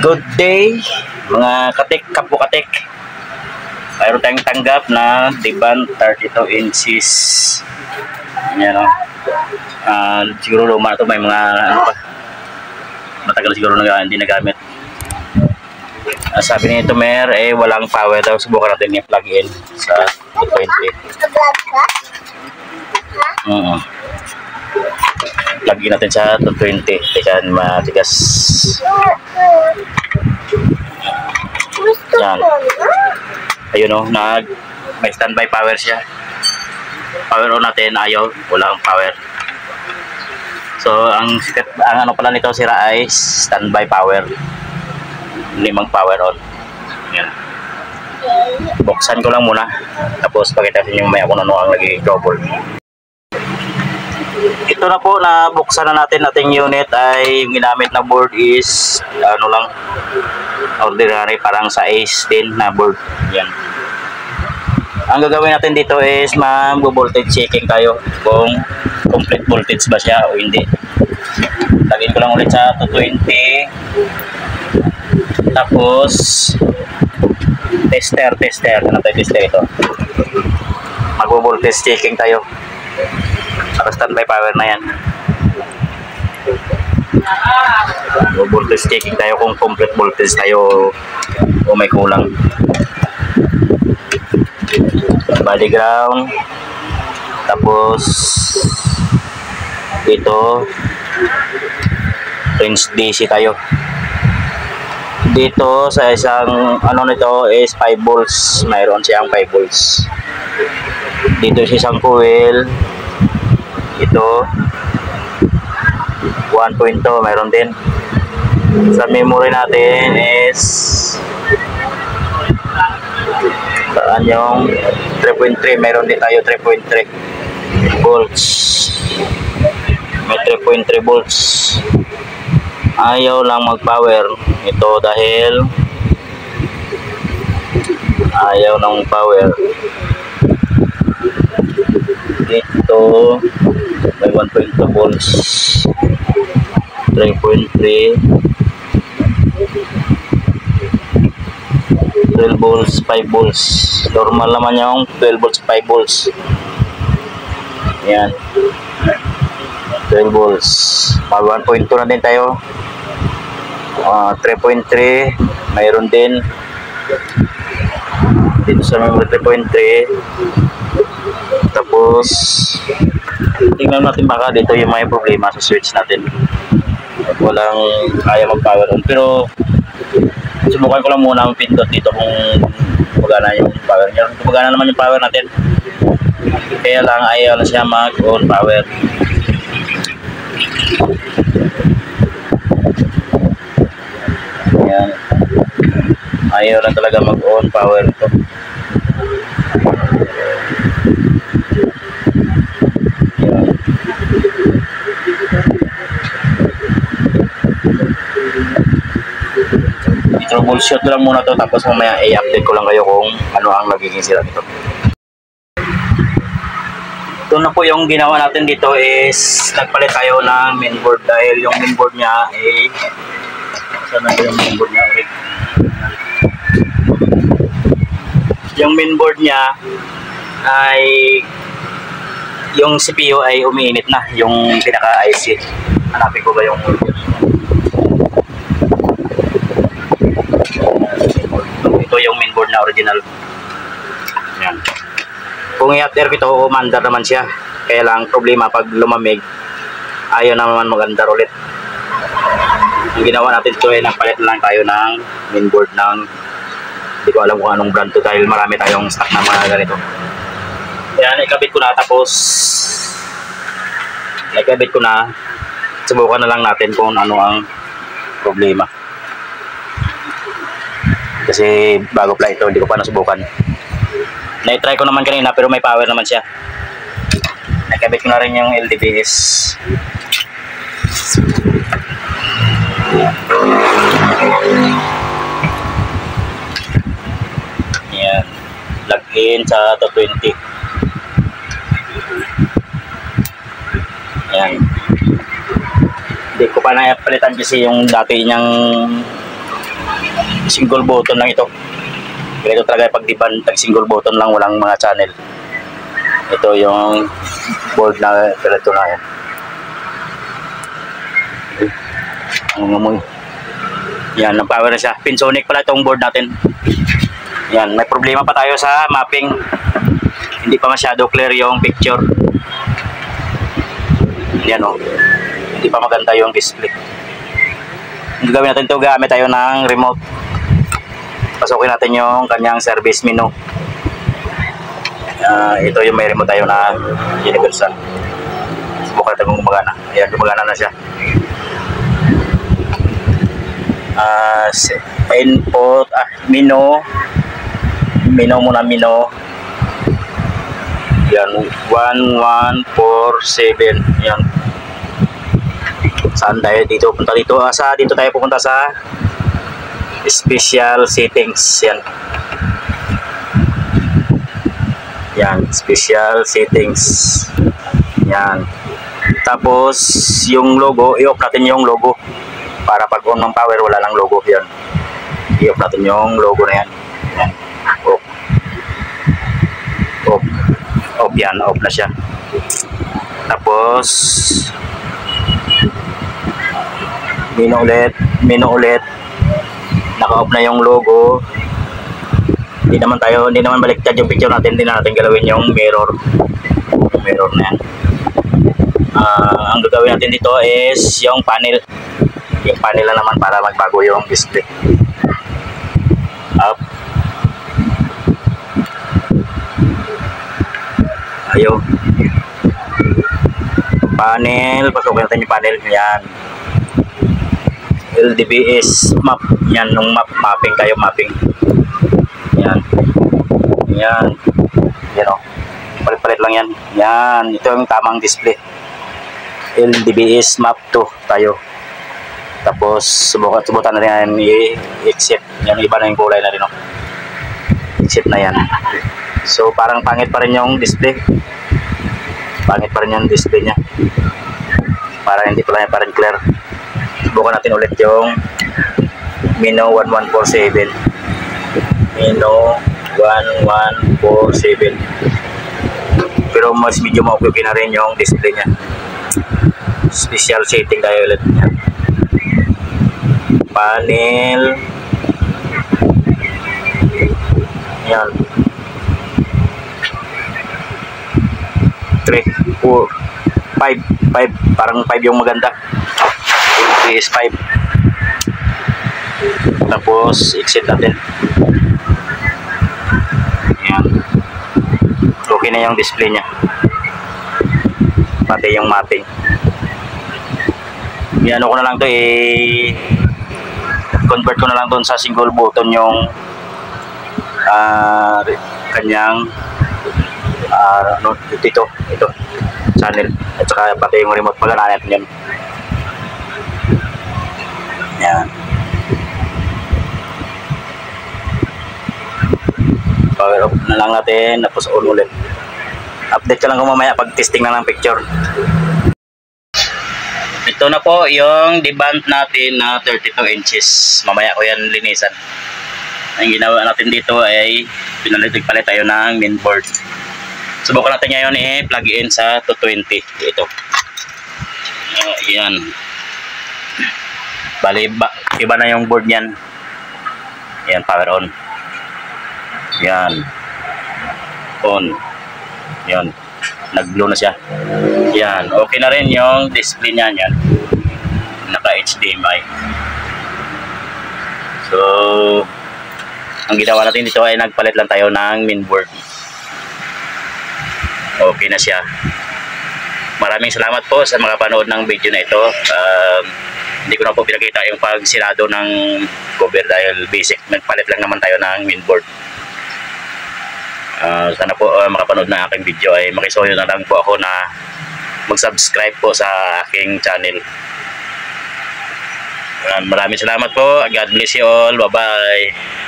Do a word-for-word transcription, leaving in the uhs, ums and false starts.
Good day mga katik, kapo katik. Mayroon tayong tanggap na Diban thirty-two inches. Yan o. Uh, siguro luma ito, may mga ano pa. Matagal siguro na hindi nagamit. Uh, sabi nito Mer, eh walang power daw. Subukan natin i-plug in sa two twenty. Uh-huh. Plug in natin sa two twenty. Teka, matigas. Yan. Ayun o, nag may standby power siya. Power on natin, ayaw, walang power. So ang ang ano pala nito sira ay standby power. Limang power on. Yan. Buksan ko lang muna. Tapos pakita sa inyo may ako na ano ang lagi double. Ito na po, na buksan na natin ating unit. Ay yung ginamit na board is ano lang, ordinary, parang sa Ace din na board. Yan. Ang gagawin natin dito is mag-voltage checking tayo kung complete voltage ba siya o hindi. Lagyan ko lang ulit sa two twenty. Tapos tester, tester. Ano tayo tester ito? Mag-voltage checking tayo. Para standby power na yan. Voltage checking tayo kung complete voltage tayo o may kulang. Body ground. Tapos dito range D C tayo. Dito sa isang ano nito is five volts. Mayroon siyang five volts. Dito sa isang coil, ito one point two, mayroon din. Sa memory natin is saan yung three point three, mayroon din tayo three point three volts. May three point three volts. Ayaw lang mag power ito dahil ayaw ng power. Ito may one point two volts, three point three, twelve volts, five volts. Normal naman yung twelve volts, five volts. Yan, twelve volts. Mag one point two na din tayo. uh, three point three mayroon din dito sa memory, three point three. Tapos tingnan natin baka dito yung may problema sa switch natin, walang kaya mag power on. Pero subukan ko lang muna ang pindot dito kung gumagana yung power niya. Gumagana naman yung power natin, kaya lang ayaw na siya mag on power. Yan, ayaw na talaga mag on power ito. Troubleshoot lang muna to, tapos mamaya i-update ko lang kayo kung ano ang nagiging sira nito. Ito na po yung ginawa natin dito is nagpalit tayo ng mainboard dahil yung mainboard niya ay saan na yung mainboard niya? Yung mainboard niya ay yung C P U ay umiinit na, yung pinaka-I C. Hanapin ko ba yung ito yung mainboard na original. Yan. Kung i-hot air ito, umandar naman siya. Kaya lang problema pag lumamig, ayaw naman magandar ulit. Yung ginawa natin ito ay nagpalit lang tayo ng mainboard ng hindi ko alam kung anong brand to dahil marami tayong stock na mga ganito. Yan, ikabit ko na, tapos ikabit ko na, subukan na lang natin kung ano ang problema. Kasi bago pala ito, hindi ko pa nasubukan. Na-try ko naman kanina pero may power naman siya. Nakabit ko na rin yung L D B S. Yan. Plug in sa two twenty. Yan. Hindi ko pa napalitan kasi yung dati niyang Single button lang ito. Ganito talaga pag diban, tag single button lang, walang mga channel. Ito yung board na ganito na yan. Ang ngamoy. Yan, nag-power na siya. Pinsonic pala itong board natin. Yan, may problema pa tayo sa mapping. Hindi pa masyado clear yung picture. Yan o. Hindi pa maganda yung display. Ang gagawin natin ito, gamit tayo ng remote. Pasukin natin yung kanyang service menu. Uh, ito yung may remote tayo na universal. Subukan natin kung gumagana. Ayan, gumagana na siya. Uh, input, ah, menu. Menu muna, menu. Yan, one one four seven. Yan. Saan tayo dito? Punta dito. Ah, sa, dito tayo pupunta sa special settings. Yan. Yan, special settings. Yan. Tapos, yung logo, i-off natin yung logo. Para pag on ng power, wala lang logo. Yan. I-off natin yung logo na yan. Yan. Off. Off. Off yan. Off na siya. Tapos, menu ulit. Menu ulit. Naka-off na yung logo. Hindi naman tayo, hindi naman baliktad yung picture natin. Hindi na natin galawin yung mirror. Yung mirror na yan. Uh, ang gagawin natin dito is yung panel. Yung panel na naman para magbago yung display. Up. Ayaw. Panel. Pasukin natin yung panel. Yan. L D B S map. Yan. Nung map. Mapping tayo. Mapping. Yan. Yan. Yan o. Palit-palit lang yan. Yan. Ito yung tamang display. L D B S map two tayo. Tapos, subukan, subukan na rin yan i-exit. Yan, iba na yung kulay na rin. No? Exit na yan. So, parang pangit pa rin yung display. Pangit pa rin yung display niya. Para hindi pala pa rin clear. Subukan natin ulit yung menu one one four seven. Menu one one four seven. Pero mas medyo ma-okay na rin yung display niya. Special setting tayo ulit niya. Panel. Yan. three, four, five. five. Parang five yung maganda. L P S five. Tapos, exit natin. Yan. Okay na yung display niya. Pati yung mapping. Yan, ano ko na lang to eh. Convert ko na lang doon sa single button yung uh, kanyang uh, no, ito, ito channel at saka pati yung remote pagana natin yan. Yan. Power off na lang natin, tapos on ulit. Update ka lang kung mamaya pag testing na ng picture. Ito na po yung deband natin na thirty-two inches. Mamaya ko yan linisan. Ang ginawa natin dito ay pinalitig palit tayo ng mainboard. Subukan natin ngayon i-plug in sa two twenty. Ito. Uh, yan. Bali, ba, iba na yung board niyan. Yan, power on. Yan. On. Yan. Nag-glow na siya. Yan. Okay na rin yung display niya. Yan. Naka-H D M I. So, ang ginawa natin dito ay nagpalit lang tayo ng mainboard. Okay na siya. Maraming salamat po sa mga panood ng video na ito. Um, hindi ko na po pinakita yung pagsinado ng cover dahil basic. Nagpalit lang naman tayo ng mainboard. Uh, sana po uh, makapanood na aking video ay makisuyo na lang po ako na mag-subscribe po sa aking channel. Uh, maraming salamat po. God bless you all. Bye bye.